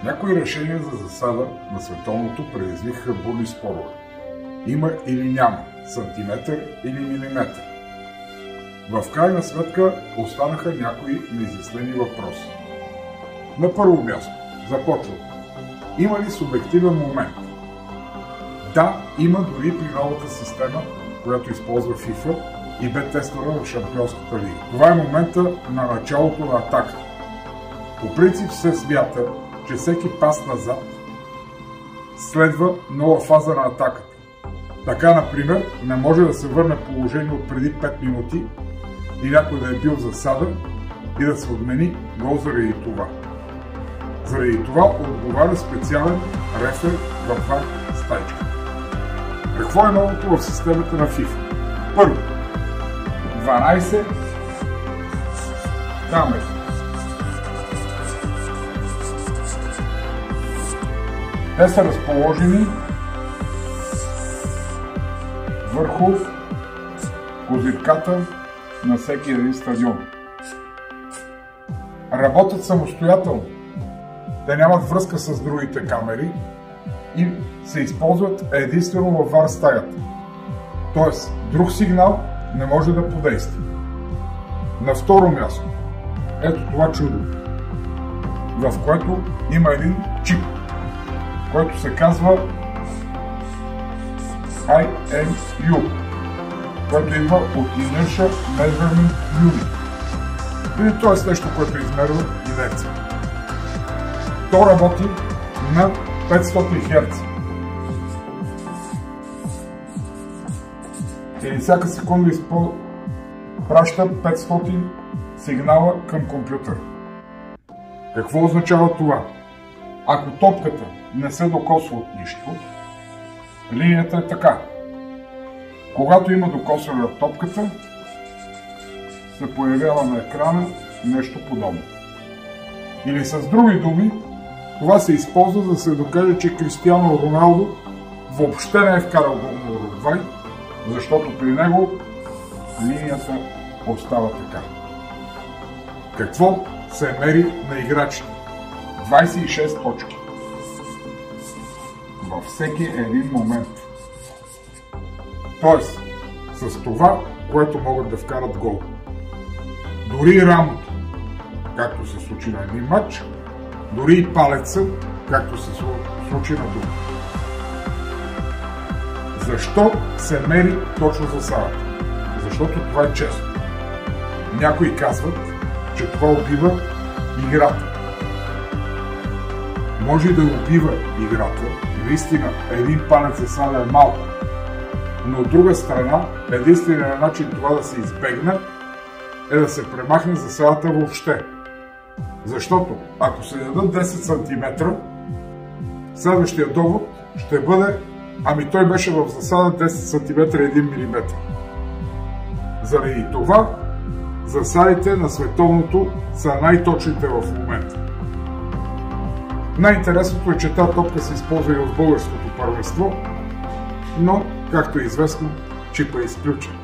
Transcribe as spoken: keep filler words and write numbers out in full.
Някои решения за засада на световното предизвикаха бурни спорове. Има или няма, сантиметър или милиметър. В крайна сметка останаха някои неизяснени въпроси. На първо място започвам. Има ли субективен момент? Да, има дори при новата система, която използва FIFA и бе тествана в Шампионската лига. Това е момента на началото на атака. По принцип се смята, че всеки пас назад следва нова фаза на атаката. Така, например, не може да се върне положение от преди пет минути и някой да е бил в засада и да се отмени гол заради това. Заради това отговаря специален рефер в вар стайчка. Какво е новото в системата на FIFA? Първо, дванайсет камери. Те са разположени върху козирката на всеки един стадион. Работят самостоятелно. Те нямат връзка с другите камери и се използват единствено във вар стаята. Тоест, друг сигнал не може да подейства. На второ място, ето това чудо, в което има един чип, който се казва ай ем ю, който идва от Inertial Measurement Unit. Или това е нещо, което измерва инерция. То работи на петстотин херца. Или всяка секунда изпо... праща петстотин сигнала към компютъра. Какво означава това? Ако топката не се докосва от нищо, линията е така. Когато има докосване на топката, се появява на екрана нещо подобно. Или с други думи, това се използва за да се докаже, че Кристиано Роналдо въобще не е вкарал гол на Уругвай, защото при него линията остава така. Какво се мери на играчите? двайсет и шест точки. Във всеки един момент. Тоест, с това, което могат да вкарат гол. Дори рамото, както се случи на един матч, дори и палеца, както се случи на друг. Защо се мери точно засадата? Защото това е честно. Някои казват, че това убива играта. Може и да убива играта. Наистина, един палец засада е малко. Но от друга страна, единственият начин това да се избегне е да се премахне засадата въобще. Защото, ако се дадат десет сантиметра, следващия довод ще бъде: ами той беше в засада десет сантиметра и един милиметър. Заради това, засадите на световното са най-точните в момента. Най-интересното е, че тази топка се използва и в българското първенство, но, както е известно, чипа е изключен.